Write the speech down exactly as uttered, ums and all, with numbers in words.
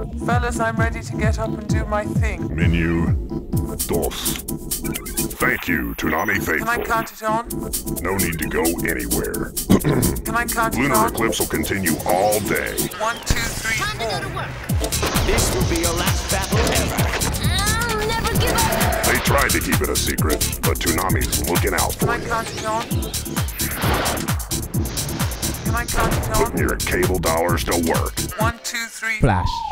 Fellas, I'm ready to get up and do my thing. Menu. Dos. Thank you, Toonami faithful. Can I count it on? No need to go anywhere. Can I count it Lunar on? Eclipse will continue all day. One, two, three, Time to four. go to work. This will be your last battle ever. I'll never give up. They tried to keep it a secret, but Toonami's looking out Can for I you. count it on? Can I count it on? Putting your cable dollars to work. One, two, three. Flash.